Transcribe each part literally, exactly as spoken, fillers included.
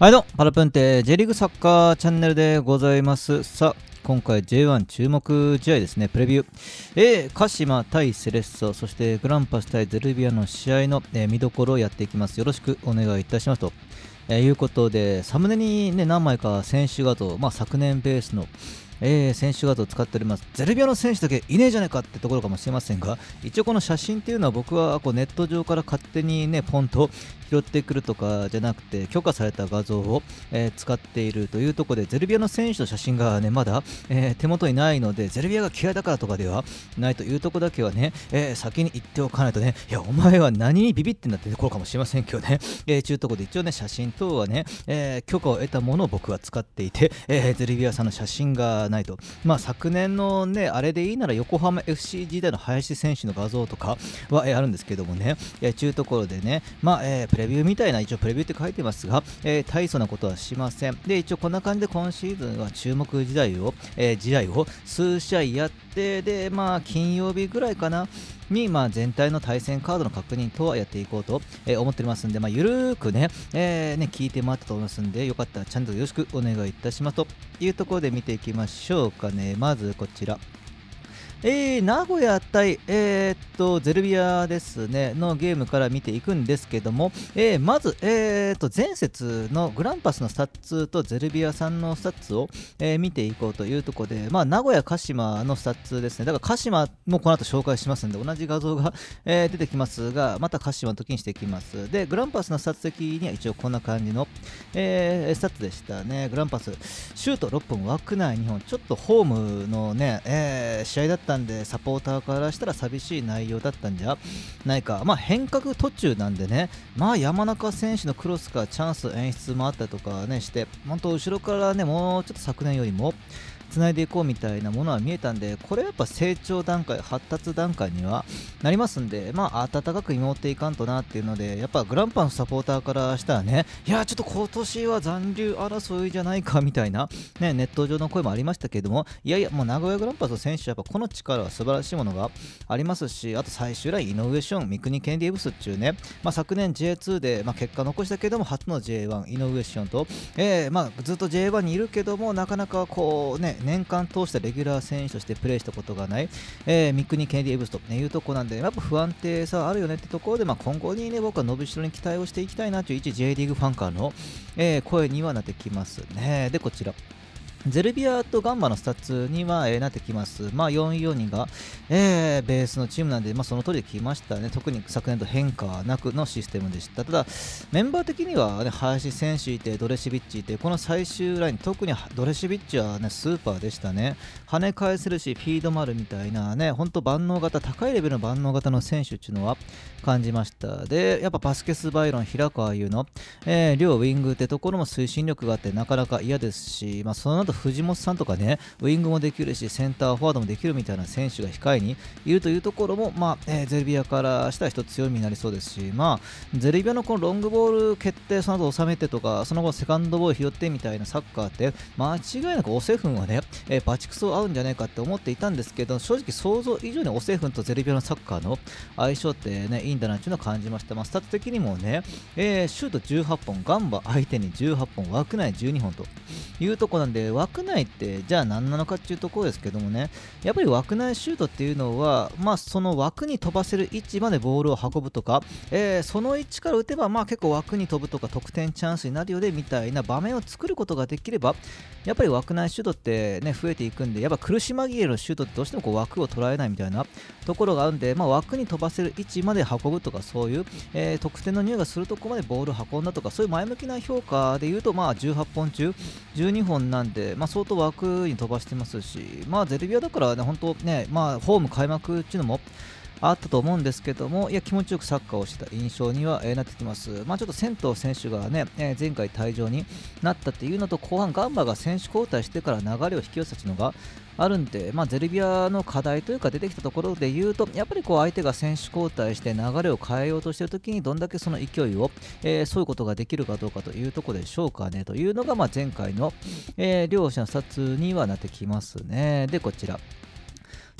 はいどうも、パラプンテ J リーグサッカーチャンネルでございます。さあ、今回 ジェイワン 注目試合ですね、プレビュー。えー、鹿島対セレッソ、そしてグランパス対ゼルビアの試合の、えー見どころをやっていきます。よろしくお願いいたしますと。えーいうことで、サムネに、ね、何枚か選手画像、まあ、昨年ベースの、えー選手画像を使っております。ゼルビアの選手だけいねえじゃないかってところかもしれませんが、一応この写真っていうのは僕はこうネット上から勝手にね、ポンと拾ってくるとかじゃなくて、許可された画像を、えー使っているというところで、ゼルビアの選手の写真がね、まだ、えー手元にないので、ゼルビアが嫌いだからとかではないというところだけはね、えー先に言っておかないとね、いや、お前は何にビビってんだってところかもしれませんけどね、えー、中ところで一応ね、写真等はね、えー許可を得たものを僕は使っていて、えーゼルビアさんの写真がないと。まあ、昨年のね、あれでいいなら横浜 エフシー 時代の林選手の画像とかは、えーあるんですけどもね、えー中ところでね、まあ、えープレビューみたいな、一応プレビューって書いてますが、えー大層なことはしません。で、一応こんな感じで今シーズンは注目時代を、えー試合を数試合やって、で、まあ、金曜日ぐらいかな、に、まあ、全体の対戦カードの確認とはやっていこうと、えー思っておりますんで、まあ、ゆるーくね、えーね、聞いてもらったと思いますんで、よかったらチャンネルよろしくお願いいたしますというところで見ていきましょうかね。まずこちら。えー、名古屋対、えーっとゼルビアですねのゲームから見ていくんですけども、えーまず、えーっと前節のグランパスのスタッツとゼルビアさんのスタッツを、えー見ていこうというところで、まあ、名古屋、鹿島のスタッツですね。だから鹿島もこの後紹介しますんで、同じ画像が、えー出てきますが、また鹿島の時にしていきます。で、グランパスのスタッツ的には一応こんな感じの、えースタッツでしたね。グランパス、シュートろっぽん、枠内にほん、ちょっとホームのね、えー試合だったんで、サポーターからしたら寂しい内容だったんじゃないか。まあ、変革途中なんでね、まあ、山中選手のクロスからチャンス演出もあったりとかねして、本当、後ろからね、もうちょっと昨年よりも、つないでいこうみたいなものは見えたんで、これやっぱ成長段階、発達段階にはなりますんで、まあ温かく見守っていかんとなっていうので、やっぱグランパのサポーターからしたらね、いやちょっと今年は残留争いじゃないかみたいな、ね、ネット上の声もありましたけれども、いやいや、もう名古屋グランパスの選手はやっぱこの力は素晴らしいものがありますし、あと最終ライン、井上ション、三國ケンディエブスっていうね、まあ、昨年 ジェイツー で、まあ、結果残したけども、初の ジェイワン、井上ションと、えーまあ、ずっと ジェイワン にいるけども、なかなかこうね、年間通してレギュラー選手としてプレーしたことがない、えー、三國ケンディエブスというところなんで、やっぱ不安定さあるよねってところで、まあ、今後にね、僕は伸びしろに期待をしていきたいなという一 J リーグファンからの、えー声にはなってきますね。で、こちら。ゼルビアとガンバのスタッツには、えーなってきます。まあ、よんよんにが、えーベースのチームなんで、まあ、その通りで来ましたね。特に昨年と変化はなくのシステムでした。ただ、メンバー的には、ね、林選手いて、ドレシビッチいて、この最終ライン、特にドレシビッチは、ね、スーパーでしたね。跳ね返せるし、フィードもあるみたいなね、本当万能型、高いレベルの万能型の選手っていうのは感じました。で、やっぱバスケスバイロン、平川優の、えー両ウィングってところも推進力があってなかなか嫌ですし、まあ、その後藤本さんとかね、ウィングもできるし、センターフォワードもできるみたいな選手が控えにいるというところも、まあえーゼルビアからしたら一つ強みになりそうですし、まあ、ゼルビアのこのロングボール決定、その後収めてとか、その後セカンドボール拾ってみたいなサッカーって、間違いなくオセフンはね、えーバチクソ合うんじゃないかって思っていたんですけど、正直想像以上にオセフンとゼルビアのサッカーの相性ってね、いいんだなっていうのを感じました。まあ、スタッツ的にもね、えーシュートじゅうはっぽん、ガンバ相手にじゅうはっぽん、枠内じゅうにほんというところなんで、枠内ってじゃあ何なのかっていうところですけどもね、やっぱり枠内シュートっていうのは、まあ、その枠に飛ばせる位置までボールを運ぶとか、えーその位置から打てば、まあ、結構枠に飛ぶとか得点チャンスになるよねみたいな場面を作ることができれば、やっぱり枠内シュートってね、増えていくんで、やっぱ苦し紛れのシュートってどうしてもこう枠を捉えないみたいなところがあるんで、まあ、枠に飛ばせる位置まで運ぶとか、そういう、えー得点の匂いがするところまでボールを運んだとか、そういう前向きな評価で言うと、まあ、じゅうはっぽん中じゅうにほんなんで、まあ、相当枠に飛ばしてますし、まあ、ゼルビアだからね、本当ね、まあ、ホーム開幕っていうのもあったと思うんですけども、いや気持ちよくサッカーをした印象には、えーなってきます。まあ、ちょっと仙頭選手がね、えー前回退場になったっていうのと、後半ガンバが選手交代してから流れを引き寄せたのがあるんで、まあ、ゼルビアの課題というか出てきたところで言うと、やっぱりこう相手が選手交代して流れを変えようとしているときにどんだけその勢いを、えー、そういうことができるかどうかというところでしょうかねというのが、まあ、前回の、えー両者のスタッツにはなってきますね。で、こちら。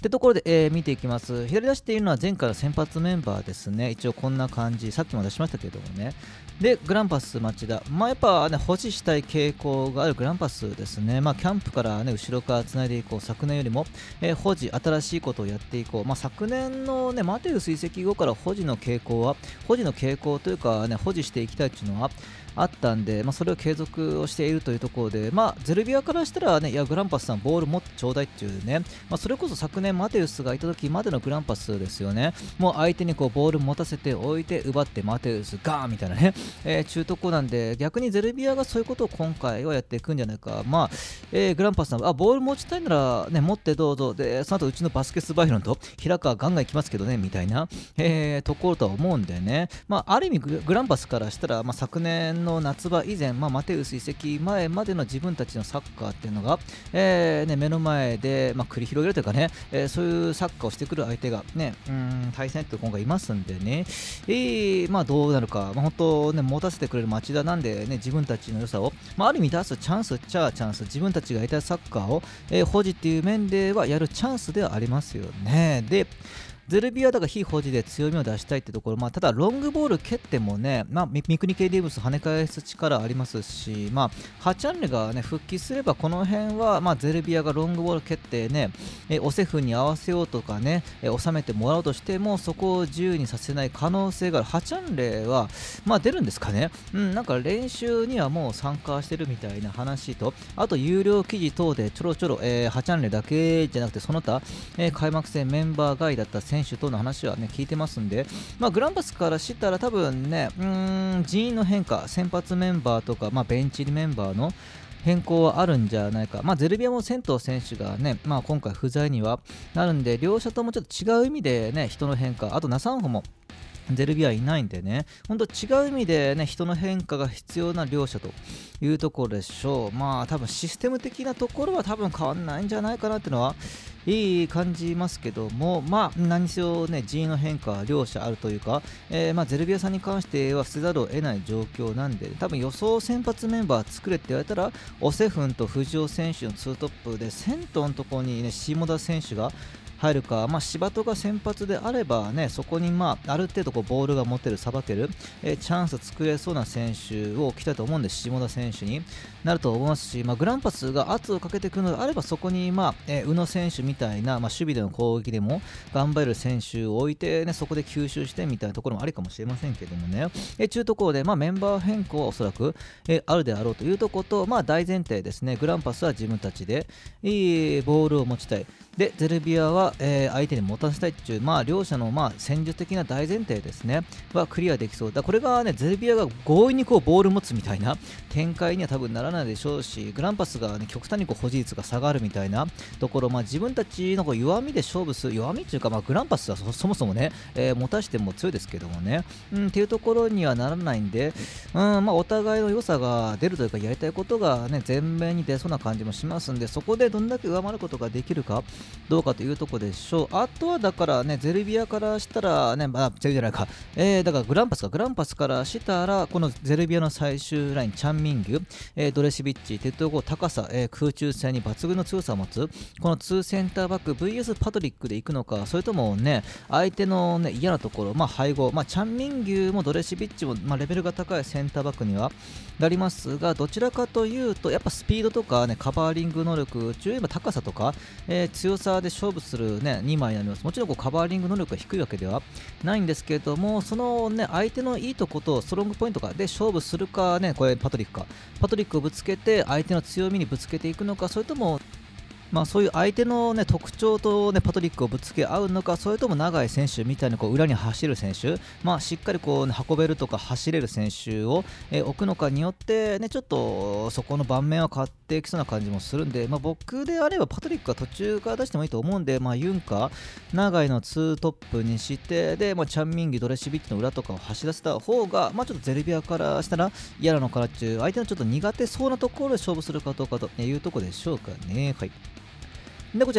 ってところで、えー見ていきます。左出しっていうのは前回の先発メンバーですね。一応こんな感じ、さっきも出しましたけどもね。で、グランパス町田。まあやっぱね、保持したい傾向があるグランパスですね。まあキャンプからね、後ろからつないでいこう。昨年よりも、えー保持、新しいことをやっていこう。まあ昨年のね、マテウス移籍後から保持の傾向は、保持の傾向というかね、保持していきたいっていうのは、あったんで、まあ、それを継続をしているというところで、まあ、ゼルビアからしたら、ね、いやグランパスさん、ボール持ってちょうだいっていうね、まあ、それこそ昨年、マテウスがいた時までのグランパスですよね、もう相手にこうボール持たせておいて、奪って、マテウス、ガーンみたいなね、えー、中とこなんで、逆にゼルビアがそういうことを今回はやっていくんじゃないか、まあえー、グランパスさん、あボール持ちたいなら、ね、持ってどうぞ、でその後うちのバスケスバイロンと平川、ガンガンいきますけどね、みたいな、えー、ところとは思うんでね、まあ、ある意味グ、グランパスからしたら、まあ、昨年の夏場以前、まあ、マテウス移籍前までの自分たちのサッカーっていうのが、えーね、目の前で、まあ、繰り広げるというかね、えー、そういうサッカーをしてくる相手が、ね、うん対戦って今回いますんでね、えーまあ、どうなるか、まあ、本当、ね、持たせてくれる町田なんで、ね、自分たちの良さを、まあ、ある意味出すチャンスっちゃチャンス、自分たちがやりたいサッカーを、えー、保持っていう面ではやるチャンスではありますよね。でゼルビアだから非保持で強みを出したいってところ、まあ、ただロングボール蹴ってもね、まあ、ミクニケイディブス跳ね返す力ありますし、まあ、ハチャンレが、ね、復帰すればこの辺は、まあ、ゼルビアがロングボール蹴ってね、えオセフに合わせようとかね、え収めてもらおうとしてもそこを自由にさせない可能性がある。ハチャンレは、まあ、出るんですかね、うん、なんか練習にはもう参加してるみたいな話と、あと有料記事等でちょろちょろ、えー、ハチャンレだけじゃなくてその他、えー、開幕戦メンバー外だった選手との話はね聞いてますんで、まあ、グランパスからしたら多分ね、うーん人員の変化、先発メンバーとか、まあ、ベンチメンバーの変更はあるんじゃないか。まあ、ゼルビアもセント選手がね、まあ、今回不在にはなるんで、両者ともちょっと違う意味でね、人の変化、あとナサンホもゼルビアいないんでね、本当違う意味でね、人の変化が必要な両者というところでしょう。まあ、多分システム的なところは多分変わんないんじゃないかなっていうのはいい感じますけども、まあ、何せよね、人員の変化、両者あるというか、えーまあ、ゼルビアさんに関しては捨てざるを得ない状況なんで、多分予想先発メンバー作れって言われたら、オセフンと藤尾選手のツートップで、セントのところにね、下田選手が入るか、まあ、柴戸が先発であれば、ね、そこに、まあ、ある程度こうボールが持てる、さばける、えー、チャンス作れそうな選手を置きたいと思うんで、下田選手になると思いますし、まあ、グランパスが圧をかけてくるのであれば、そこに、まあえー、宇野選手みたいな、まあ、守備での攻撃でも頑張れる選手を置いて、ね、そこで吸収してみたいなところもありかもしれませんけどもね、えー、中ところで、まあ、メンバー変更はおそらく、えー、あるであろうというところと、まあ、大前提ですね、グランパスは自分たちでいいボールを持ちたい。でゼルビアは、えー、相手に持たせたいっていう、まあ、両者の、まあ、戦術的な大前提ですねはクリアできそうだ。これが、ね、ゼルビアが強引にこうボール持つみたいな展開には多分ならないでしょうし、グランパスが、ね、極端にこう保持率が下がるみたいなところ、まあ、自分たちのこう弱みで勝負する、弱みっていうか、まあ、グランパスは そ, そもそもね、えー、持たしても強いですけどもね、うん、っていうところにはならないんで、うんまあ、お互いの良さが出るというか、やりたいことが、ね、前面に出そうな感じもしますんで、そこでどんだけ上回ることができるかどうかというところでしょう。あとはだからね、ゼルビアからしたらね、まあ、ゼルビアじゃないか、えー、だからグランパスか、グランパスからしたら、このゼルビアの最終ライン、チャンミンギュ、えー、ドレシビッチ、鉄道高さ、えー、空中戦に抜群の強さを持つ、このツーセンターバック、ブイエス パトリックでいくのか、それともね、相手の、ね、嫌なところ、まあ、背後、まあ、チャンミンギュもドレシビッチも、まあ、レベルが高いセンターバックにはなりますが、どちらかというと、やっぱスピードとか、ね、カバーリング能力、中今高さとか、えー、強さで勝負する、ね、にまいになります。もちろんこうカバーリング能力が低いわけではないんですけれども、その、ね、相手のいいとことストロングポイントかで勝負するか、ね、これパトリックか、パトリックをぶつけて相手の強みにぶつけていくのか、それともまあ、そういう相手の、ね、特徴と、ね、パトリックをぶつけ合うのか、それとも長い選手みたいなこう裏に走る選手、まあ、しっかりこう、ね、運べるとか走れる選手を、えー、置くのかによって、ね、ちょっとそこの盤面は変わっていきそうな感じもするんで、まあ、僕であればパトリックは途中から出してもいいと思うんで、まあ、ユンカ、長いのツートップにして、でまあ、チャンミンギ、ドレシビッチの裏とかを走らせた方が、まあ、ちょっとゼルビアからしたら嫌なのかなっていう、相手のちょっと苦手そうなところで勝負するかどうかというところでしょうかね。はいでこちら、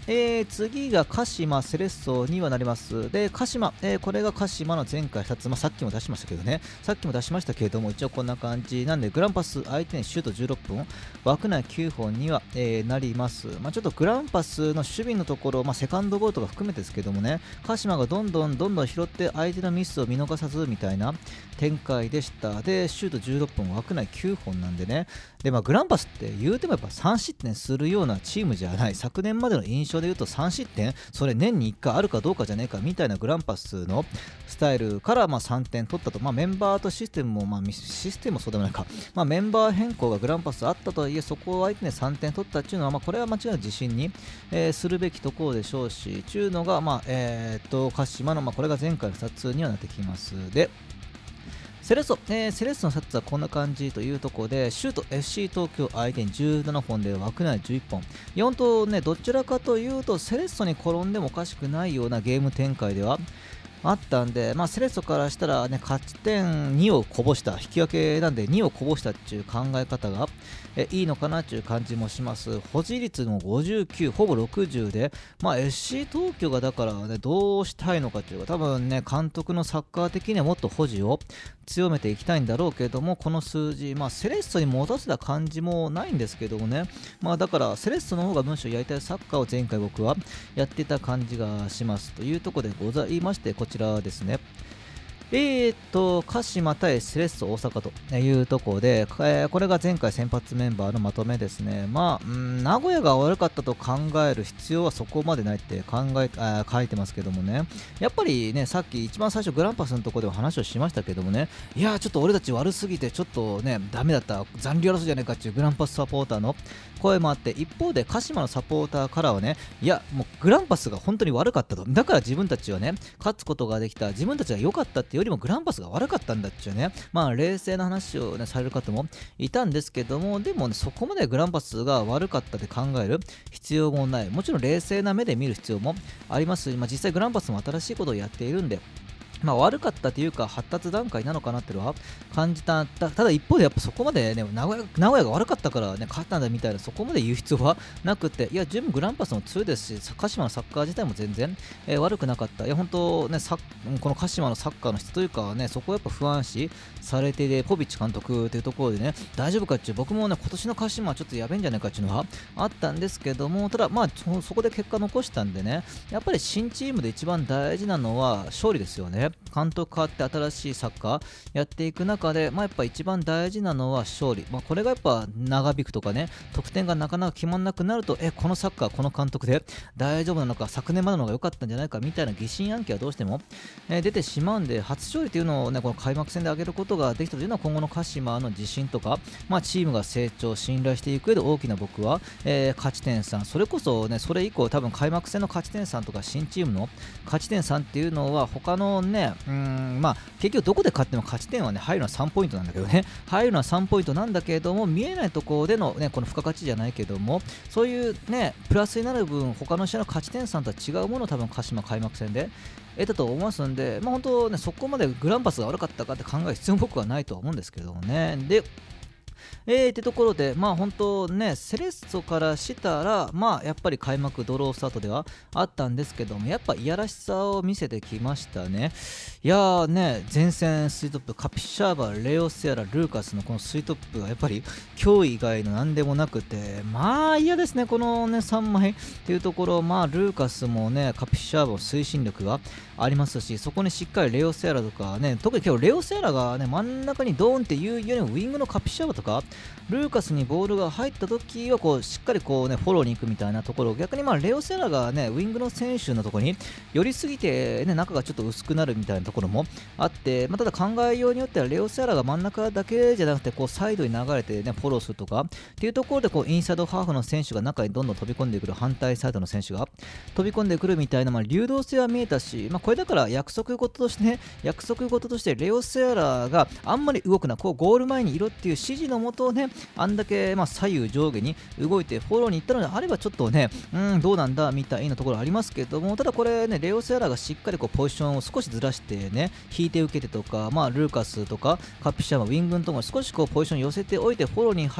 えー、次が鹿島セレッソにはなります。で、鹿島、えー、これが鹿島の前回ふたつ、まあ、さっきも出しましたけどね、さっきも出しましたけれども、一応こんな感じなんで、グランパス相手にシュートじゅうろっぷん、枠内きゅうほんには、えー、なります。まあ、ちょっとグランパスの守備のところ、まあ、セカンドボールとか含めてですけどもね、鹿島がどんどんどんどん拾って相手のミスを見逃さずみたいな展開でした。で、シュートじゅうろっぷん、枠内きゅうほんなんでね、で、まあ、グランパスって言うてもやっぱさん失点するようなチームじゃない。昨年までの印象で言うとさん失点、それ年にいっかいあるかどうかじゃねえかみたいなグランパスのスタイルからまあさんてん取ったと、まあ、メンバーとシステムも、まあ、システムもそうでもないか、まあ、メンバー変更がグランパスあったとはいえ、そこを相手にさんてん取ったっていうのは、まあ、これは間違いなく自信に、えー、するべきところでしょうし、ちゅうのが、まあえー、っと鹿島の、まあ、これが前回のふたつにはなってきます。で、セレッソ、えー、セレッソのサッツはこんな感じというところで、シュート エフシー 東京相手にじゅうななほんで枠内じゅういっぽん、よんとね、どちらかというとセレッソに転んでもおかしくないようなゲーム展開ではあったんで、まあ、セレッソからしたら、ね、勝ち点にをこぼした、引き分けなんでにをこぼしたっていう考え方がえいいのかなという感じもします。保持率もごじゅうきゅう、ほぼろくじゅうで、まあ、エフシー 東京がだから、ね、どうしたいのかというか、多分ね、監督のサッカー的にはもっと保持を強めていきたいんだろうけれども、この数字、まあ、セレッソに持たせた感じもないんですけどもね、まあ、だからセレッソの方がむしろやりたいサッカーを前回僕はやってた感じがしますというところでございまして、こちらですね。えーと、鹿島対セレッソ大阪というところで、えー、これが前回先発メンバーのまとめですね。まあ、ん名古屋が悪かったと考える必要はそこまでないって考えあ書いてますけどもね、やっぱりね、さっき一番最初グランパスのところでも話をしましたけどもね、いやーちょっと俺たち悪すぎてちょっとね、ダメだった、残留争いじゃないかっていうグランパスサポーターの声もあって、一方で鹿島のサポーターからはね、いやもうグランパスが本当に悪かったと、だから自分たちはね勝つことができた、自分たちが良かったっていうよりもグランパスが悪かったんだっていうね、まあ冷静な話を、ね、される方もいたんですけども、でも、ね、そこまでグランパスが悪かったって考える必要もない、もちろん冷静な目で見る必要もありますし、まあ、実際グランパスも新しいことをやっているんで、まあ、悪かったというか発達段階なのかなっていうのは感じた。ただ一方でやっぱそこまで、ね、名古屋、名古屋が悪かったから、ね、勝ったんだみたいな、そこまで言う必要はなくて、いや十分グランパスも強いですし、鹿島のサッカー自体も全然、えー、悪くなかった。いや本当ね、さこの鹿島のサッカーの質というか、ね、そこをやっぱ不安視されていて、ポビッチ監督というところでね、大丈夫かっていう、僕もね今年の鹿島はちょっとやべえんじゃないかっていうのはあったんですけども、ただまあ そ, そこで結果残したんでね、やっぱり新チームで一番大事なのは勝利ですよね。監督変わって新しいサッカーやっていく中で、まあ、やっぱ一番大事なのは勝利、まあ、これがやっぱ長引くとかね、得点がなかなか決まらなくなると、えこのサッカーこの監督で大丈夫なのか、昨年までの方が良かったんじゃないかみたいな疑心暗鬼はどうしても、えー、出てしまうんで、初勝利というのを、ね、この開幕戦で挙げることができたというのは今後の鹿島の自信とか、まあ、チームが成長信頼していく上で大きな僕は、えー、勝ち点さん、それこそ、ね、それ以降多分開幕戦の勝ち点さんとか新チームの勝ち点さんっていうのは他のね、うーんまあ結局どこで勝っても勝ち点はね入るのはさんポイントなんだけどね、入るのはさんポイントなんだけれども、見えないところでのねこの付加価値じゃないけども、そういうねプラスになる分、他の試合の勝ち点さんとは違うものを多分鹿島開幕戦で得たと思いますんで、まあ本当ねそこまでグランパスが悪かったかって考える必要も僕はないとは思うんですけどもね。でえー、ってところで、まあ本当ね、セレッソからしたら、まあやっぱり開幕ドロースタートではあったんですけども、やっぱいやらしさを見せてきましたね。いやーね、前線スイートップ、カピシャーバ、レオセアラ、ルーカスのこのスイートップがやっぱり今日以外の何でもなくて、まあ嫌ですね、このねさんまいっていうところ、まあルーカスもね、カピシャーバの推進力がありますし、そこにしっかりレオセアラとかね、特に今日レオセアラがね、真ん中にドーンっていうよりもウィングのカピシャーバとか、ルーカスにボールが入った時はこうしっかりこうねフォローに行くみたいなところ、逆にまあレオセラがねウィングの選手のところに寄りすぎてね中がちょっと薄くなるみたいなところもあって、まあ、ただ考えようによってはレオセラが真ん中だけじゃなくてこうサイドに流れてねフォローするとかっていうところでこうインサイドハーフの選手が中にどんどん飛び込んでくる、反対サイドの選手が飛び込んでくるみたいな、まあ、流動性は見えたし、まあ、これだから約束事としてね約束事としてレオセアラがあんまり動くな、こうゴール前にいろっていう指示のもとね、あんだけまあ左右上下に動いてフォローに行ったのであればちょっとね、うんどうなんだみたいなところありますけども、ただこれねレオセアラがしっかりこうポジションを少しずらしてね引いて受けてとか、まあルーカスとかカピシャマウィングンとも少しこうポジション寄せておいてフォローに入って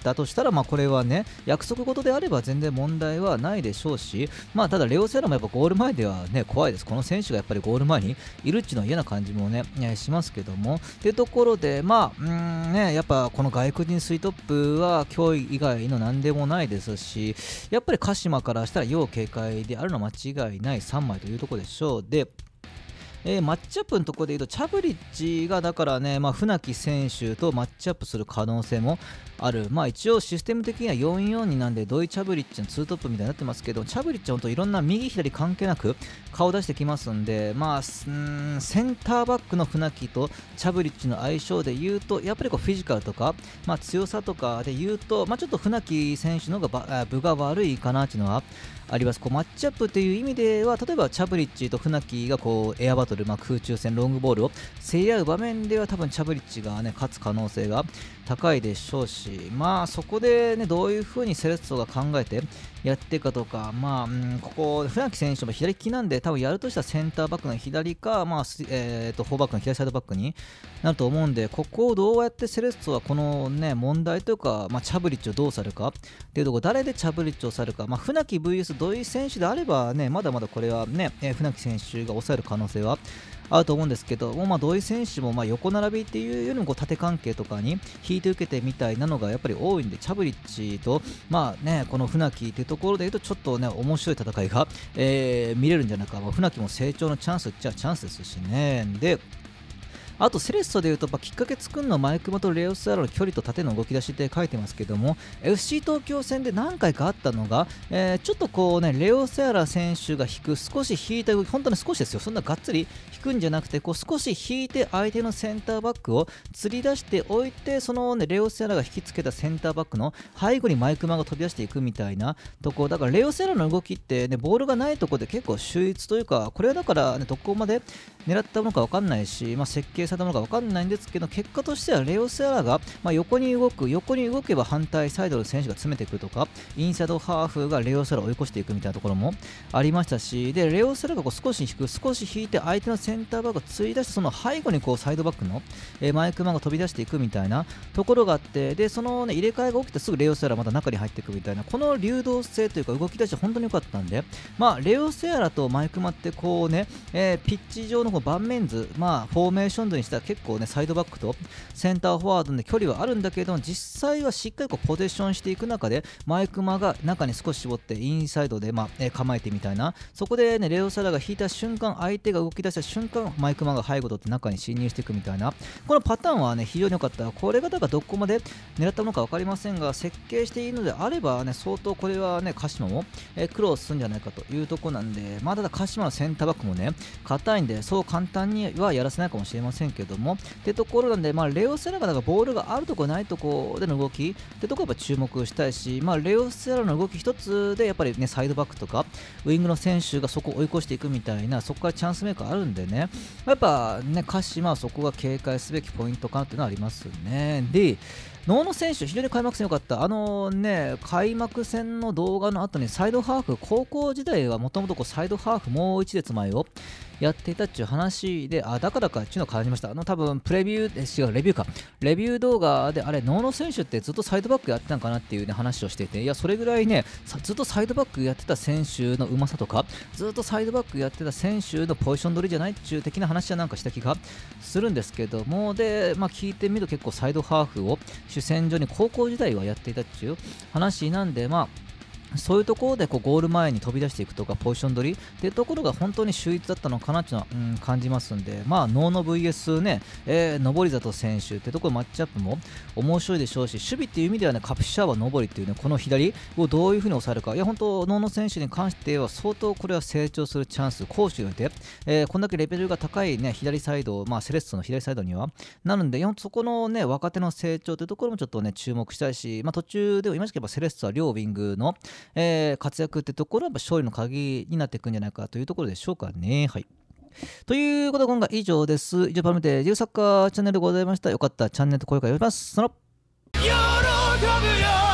ったとしたら、まあこれはね約束事であれば全然問題はないでしょうし、まあただレオセラもやっぱゴール前ではね怖いです。この選手がやっぱりゴール前にいるっていうのは嫌な感じもねしますけども、っていうところで、まあうーんねやっぱこの外国人スイートップは脅威以外の何でもないですし、やっぱり鹿島からしたら要警戒であるのは間違いないさんまいというところでしょう。でえー、マッチアップのところで言うとチャブリッチがだからね、まあ、船木選手とマッチアップする可能性もある。まあ一応システム的にはよんよんになんでドイチャブリッチのツートップみたいになってますけど、チャブリッチは本当いろんな右左関係なく顔出してきますんで、まあうーんセンターバックの船木とチャブリッチの相性で言うとやっぱりこうフィジカルとか、まあ、強さとかで言うと、まあ、ちょっと船木選手の方が分が悪いかなっていうのはあります。こうマッチアップという意味では、例えばチャブリッチと船木がこうエアバトル、まあ、空中戦ロングボールを競り合う場面では多分チャブリッチが、ね、勝つ可能性が高いでしょうし、まあそこで、ね、どういう風にセレッソが考えてやっていくかとか、まあうん、ここ船木選手も左利きなんで多分やるとしたらセンターバックの左か、まあえー、とフォーバックの左サイドバックになると思うんで、ここをどうやってセレッソはこの、ね、問題というか、まあ、チャブリッチをどう去るかっていうところ、誰でチャブリッチを去るか、まあ、船木 ブイエス 土井選手であれば、ね、まだまだこれは、ね、えー、船木選手が抑える可能性はあると思うんですけども、まあ、土井選手もまあ横並びっていうよりもこう縦関係とかに引いて受けてみたいなのがやっぱり多いんで、チャブリッチと、まあね、この船木というところでいうとちょっとね面白い戦いが、えー見れるんじゃないか、まあ、船木も成長のチャンスっちゃチャンスですしね。であとセレッソでいうと、まあ、きっかけ作るのはマイクマとレオスアロの距離と縦の動き出しって書いてますけども、 エフシー 東京戦で何回かあったのが、えーちょっとこうねレオセアラ選手が引く少し引いた動き、本当に少しですよ、そんながっつり引くんじゃなくて、こう少し引いて相手のセンターバックを釣り出しておいて、その、ね、レオセアラが引きつけたセンターバックの背後にマイクマが飛び出していくみたいなところだから、レオセアラの動きって、ね、ボールがないところで結構秀逸というか、これはだから、ね、どこまで狙ったものか分かんないし、まあ、設計されたものか分かんないんですけど、結果としてはレオセアラが、まあ、横に動く横に動けば反対サイドの選手が詰めてくるとか、インサイドハーフがレオセアラを追い越していくみたいなところもありましたし、でレオセアラがこう少し引く少し引いて相手のセンターバックを追い出して、その背後にこうサイドバックの、えー、マイクマンが飛び出していくみたいなところがあって、でその、ね、入れ替えが起きてすぐレオセアラまた中に入っていくみたいな、この流動性というか動き出し本当に良かったんで、まあ、レオセアラとマイクマってこうね、えー、ピッチ上のこう盤面図、まあ、フォーメーション図にしたら結構ねサイドバックとセンターフォワードで距離はあるんだけど、実際はしっかりこうポゼッションしていく中でマイクマが中に少し絞ってインサイドで、まあえー構えてみたいな、そこで、ね、レオセアラが引いた瞬間、相手が動き出した瞬間、マイクマが背後取って中に侵入していくみたいな、このパターンはね非常に良かった。これがだからどこまで狙ったものか分かりませんが、設計しているのであればね相当これはね鹿島も、えー苦労するんじゃないかというところなんで、まあ、ただ鹿島のセンターバックもね硬いんで、そう簡単にはやらせないかもしれませんけどもってところなんで、まあ、レオセアラがだからボールがあるところないところでの動きってところやっぱ注目したいし、まあ、レオセアラの動き一つでやっぱりねサイドバックとかウイングの選手がそこを追い越していくみたいな、そこからチャンスメーカーあるんでね、やっぱね鹿島はそこが警戒すべきポイントかなっていうのはありますね。で能野選手、非常に開幕戦良かった。あのね、開幕戦の動画の後にサイドハーフ、高校時代はもともとサイドハーフもう一列前をやっていたっていう話で、あ、だからかっていうのを感じました。あの多分プレビュー、違う、レビューか。レビュー動画で、あれ、能野選手ってずっとサイドバックやってたんかなっていう、ね、話をしていて、いや、それぐらいね、ずっとサイドバックやってた選手のうまさとか、ずっとサイドバックやってた選手のポジション取りじゃないっていう的な話はなんかした気がするんですけども、で、まあ、聞いてみると結構サイドハーフを主戦場に高校時代はやっていたっていう話なんで、まあ、そういうところでこうゴール前に飛び出していくとかポジション取りっていうところが本当に秀逸だったのかなっていうのは、うん、感じますんで、まあ能野 ブイエス ね、えー、登里選手ってところマッチアップも面白いでしょうし、守備っていう意味ではねカプシャーは登りっていうねこの左をどういう風に抑えるか、いや本当能野選手に関しては相当これは成長するチャンス、攻守において、えー、こんだけレベルが高いね左サイド、まあセレッソの左サイドにはなるんで、そこのね若手の成長というところもちょっとね注目したいし、まあ途中でも言いましたけどセレッソは両ウィングのえー、活躍ってところは勝利の鍵になっていくんじゃないかというところでしょうかね。はい。ということで今回以上です。以上パルメテジュサッカーチャンネルでございました。よかったらチャンネルと高評価よろしくお願いします。その喜ぶよ